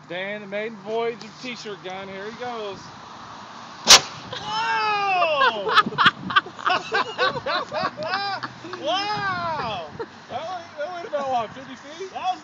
Dan, the maiden voyage of t-shirt gun. Here he goes. Whoa! Wow! That went about what, 50 feet? That was